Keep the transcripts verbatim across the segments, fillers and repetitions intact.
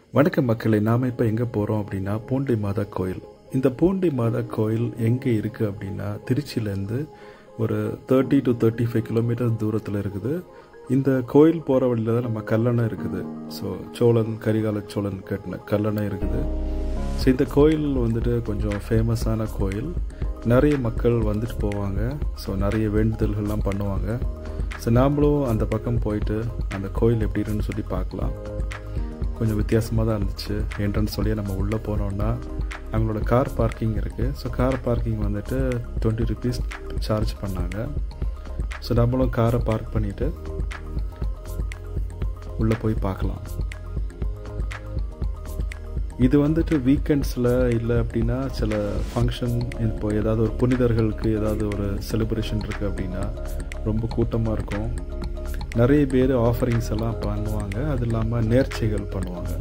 வணக்கம் மக்களே, நாம் இப்போ எங்கே போகிறோம் அப்படின்னா பூண்டி மாதா கோயில். இந்த பூண்டி மாதா கோயில் எங்கே இருக்குது அப்படின்னா திருச்சியிலேருந்து ஒரு thirty to thirty five kilometre தூரத்தில் இருக்குது. இந்த கோயில் போகிற வழியில் தான் நம்ம கல்லணை இருக்குது. ஸோ சோழன் கரிகால சோழன் கட்டின கல்லணை இருக்குது. ஸோ இந்த கோயில் வந்துட்டு கொஞ்சம் ஃபேமஸான கோயில். நிறைய மக்கள் வந்துட்டு போவாங்க. ஸோ நிறைய வேண்டுதல்கள்லாம் பண்ணுவாங்க. ஸோ நாம்ளும் அந்த பக்கம் போயிட்டு அந்த கோயில் எப்படி இருக்குன்னு சொல்லி பார்க்கலாம். கொஞ்சம் வித்தியாசமாக தான் இருந்துச்சு. என்ட்ரன்ஸ் வழியாக நம்ம உள்ளே போனோன்னா அவங்களோட கார் பார்க்கிங் இருக்குது. ஸோ கார் பார்க்கிங் வந்துட்டு டுவெண்ட்டி ருபீஸ் சார்ஜ் பண்ணாங்க. ஸோ நம்மளும் காரை பார்க் பண்ணிவிட்டு உள்ளே போய் பார்க்கலாம். இது வந்துட்டு வீக்கெண்ட்ஸில் இல்லை அப்படின்னா சில ஃபங்க்ஷன், இப்போ ஏதாவது ஒரு புனிதர்களுக்கு ஏதாவது ஒரு செலிப்ரேஷன் இருக்குது அப்படின்னா ரொம்ப கூட்டமாக இருக்கும். நிறைய பேர் ஆஃபரிங்ஸ் எல்லாம் பண்ணுவாங்க. அது இல்லாமல் நேர்ச்சைகள் பண்ணுவாங்க.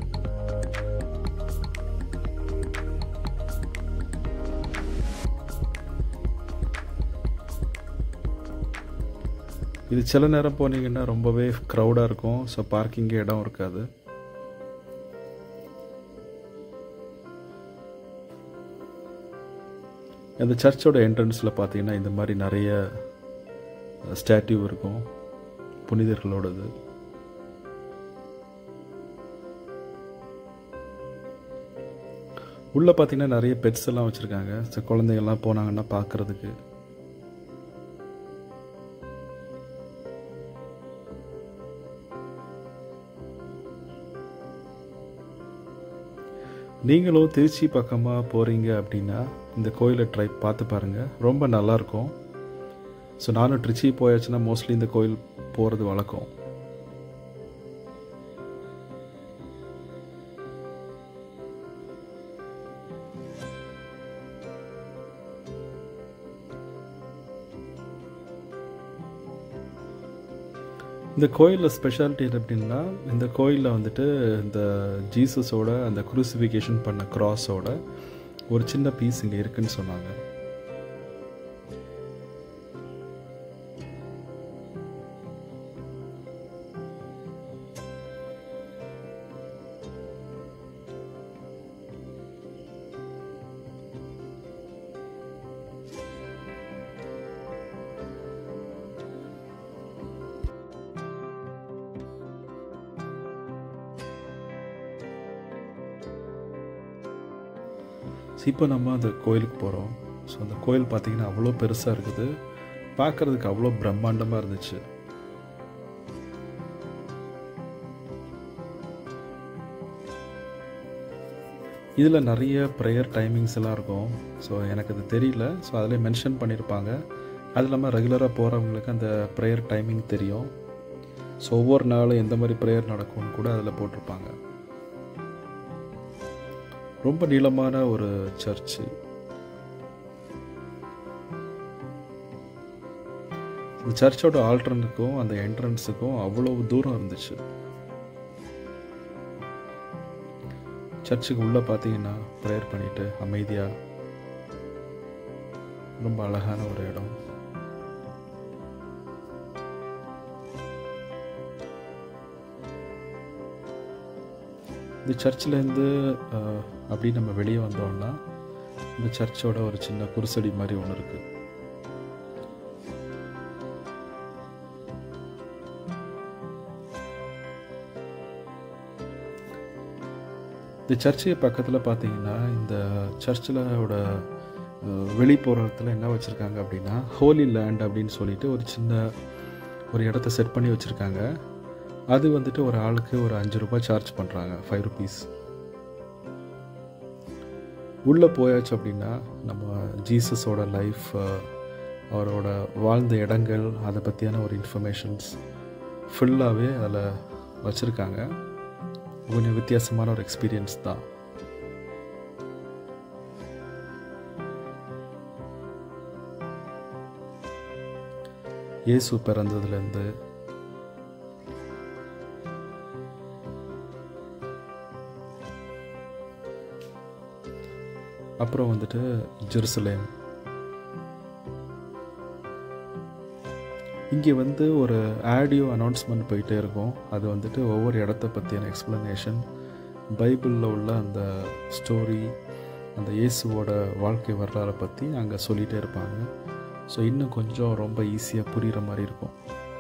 இது சில நேரம் போனீங்கன்னா ரொம்பவே க்ரௌடாக இருக்கும். ஸோ பார்க்கிங்கே இடம் இருக்காது. இந்த சர்ச்சோட என்ட்ரன்ஸில் பார்த்தீங்கன்னா இந்த மாதிரி நிறைய ஸ்டாட்யூ இருக்கும், புனிதர்களோடது. உள்ள பார்த்தீங்கன்னா நிறைய பெட்ஸ் எல்லாம் வச்சுருக்காங்க. ஸோ குழந்தைங்கள்லாம் போனாங்கன்னா பார்க்குறதுக்கு. நீங்களும் திருச்சி பக்கமாக போகிறீங்க அப்படின்னா இந்த கோயிலை ட்ரை பார்த்து பாருங்கள். ரொம்ப நல்லாயிருக்கும். ஸோ நானும் திருச்சி போயாச்சுன்னா மோஸ்ட்லி இந்த கோயில் போகிறது வழக்கம். இந்த கோயிலில் ஸ்பெஷாலிட்டி எப்படின்னா, இந்த கோயிலில் வந்துட்டு இந்த ஜீசஸோட அந்த குரூசிஃபிகேஷன் பண்ண கிராஸோட ஒரு சின்ன பீஸ் இங்கே இருக்குன்னு சொன்னாங்க. இப்போ நம்ம அந்த கோயிலுக்கு போகிறோம். ஸோ அந்த கோயில் பார்த்திங்கன்னா அவ்வளோ பெருசாக இருக்குது. பார்க்குறதுக்கு அவ்வளோ பிரம்மாண்டமாக இருந்துச்சு. இதில் நிறைய ப்ரேயர் டைமிங்ஸ் எல்லாம் இருக்கும். ஸோ எனக்கு அது தெரியல. ஸோ அதில் மென்ஷன் பண்ணியிருப்பாங்க. அது இல்லாமல் ரெகுலராக போகிறவங்களுக்கு அந்த ப்ரேயர் டைமிங் தெரியும். ஸோ ஒவ்வொரு நாளும் எந்த மாதிரி ப்ரேயர் நடக்கும்னு கூட அதில் போட்டிருப்பாங்க. ரொம்ப நீளமான ஒரு சர்ச்சு. இந்த சர்ச்சோட ஆல்டர்னுக்கும் அந்த என்ட்ரன்ஸுக்கும் அவ்வளவு தூரம் இருந்துச்சு. சர்ச்சுக்கு உள்ள பார்த்தீங்கன்னா ப்ரேயர் பண்ணிட்டு அமைதியா ரொம்ப அழகான ஒரு இடம். இந்த சர்ச்சிலேருந்து அப்படி நம்ம வெளியே வந்தோம்னா இந்த சர்ச்சோட ஒரு சின்ன குருசடி மாதிரி ஒன்று இருக்கு. இந்த சர்ச்சுக்கு பக்கத்தில் பார்த்தீங்கன்னா இந்த சர்ச்சிலோட வெளிப்புறத்தில் என்ன வச்சுருக்காங்க அப்படின்னா ஹோலி லேண்ட் அப்படின்னு சொல்லிட்டு ஒரு சின்ன ஒரு இடத்த செட் பண்ணி வச்சுருக்காங்க. அது வந்துட்டு ஒரு ஆளுக்கு ஒரு அஞ்சு ரூபாய் சார்ஜ் பண்ணுறாங்க, ஃபைவ் ருபீஸ். உள்ளே போயாச்சு அப்படின்னா நம்ம ஜீசஸோட லைஃப், அவரோட வாழ்ந்த இடங்கள், அதை பற்றியான ஒரு இன்ஃபர்மேஷன்ஸ் ஃபுல்லாகவே அதில் வச்சுருக்காங்க. கொஞ்சம் வித்தியாசமான ஒரு எக்ஸ்பீரியன்ஸ் தான். இயேசு பிறந்ததுலேருந்து அப்புறம் வந்துட்டு ஜெருசலேம். இங்கே வந்து ஒரு ஆடியோ அனௌன்ஸ்மெண்ட் போயிட்டே இருக்கும். அது வந்துட்டு ஒவ்வொரு இடத்த பற்றியான எக்ஸ்ப்ளனேஷன், பைபிளில் உள்ள அந்த ஸ்டோரி, அந்த இயேசுவோட வாழ்க்கை வரலாறை பற்றி அங்கே சொல்லிகிட்டே இருப்பாங்க. ஸோ இன்னும் கொஞ்சம் ரொம்ப ஈஸியாக புரிகிற மாதிரி இருக்கும்.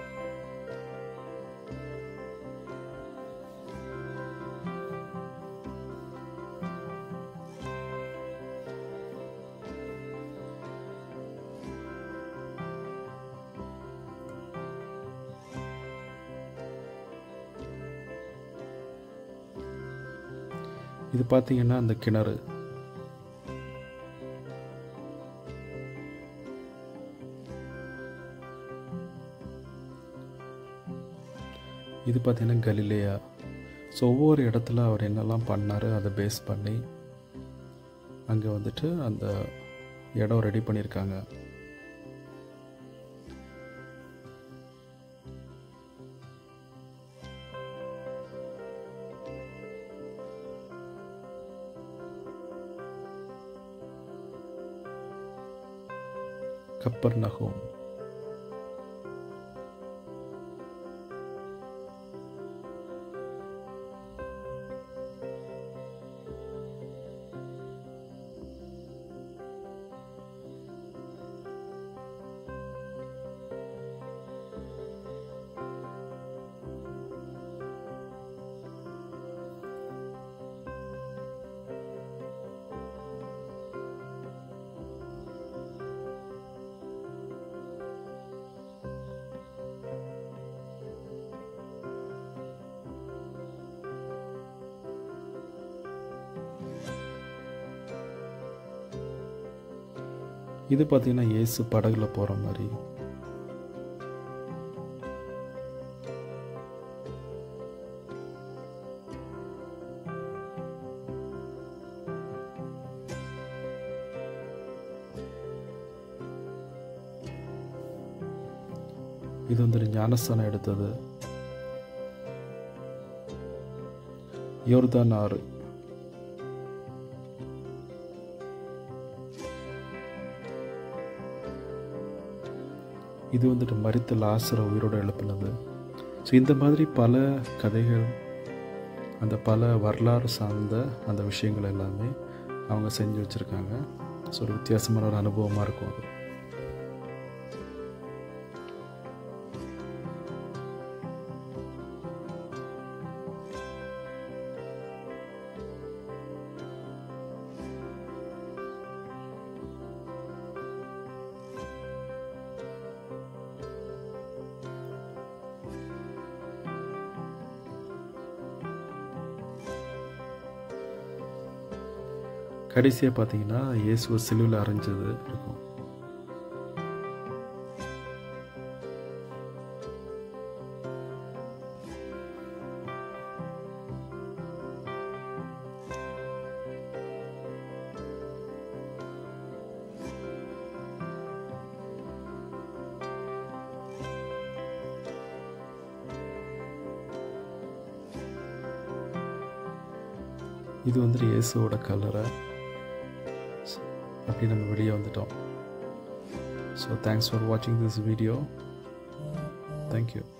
இது பார்த்தீங்கன்னா அந்த கிணறு. இது பார்த்தீங்கன்னா கலிலேயா. ஸோ ஒவ்வொரு இடத்துல அவர் என்னெல்லாம் பண்ணார் அதை பேஸ் பண்ணி அங்கே வந்துட்டு அந்த இடம் ரெடி பண்ணியிருக்காங்க. கப்பர்நகூம். இது பார்த்தீங்கன்னா இயேசு படகுல போகிற மாதிரி. இது வந்து ஞானஸ்தானம் எடுத்தது யோர்தான் ஆறு. இது வந்துட்டு மரித்த லாசரை உயிரோடு எழுப்பினது. ஸோ இந்த மாதிரி பல கதைகள், அந்த பல வரலாறு சார்ந்த அந்த விஷயங்கள் எல்லாமே அவங்க செஞ்சு வச்சுருக்காங்க. ஸோ ஒரு வித்தியாசமான ஒரு அனுபவமாக இருக்கும் அது. கடைசியாக பார்த்தீங்கன்னா இயேசுவை சிலுவையில் அறைஞ்சது இருக்கும். இது வந்துட்டு இயேசுவோட கல்லறை. அப்படி நம்ம வெளியே வந்துட்டோம். ஸோ தேங்க்ஸ் ஃபார் வாட்சிங் திஸ் வீடியோ. தேங்க்யூ.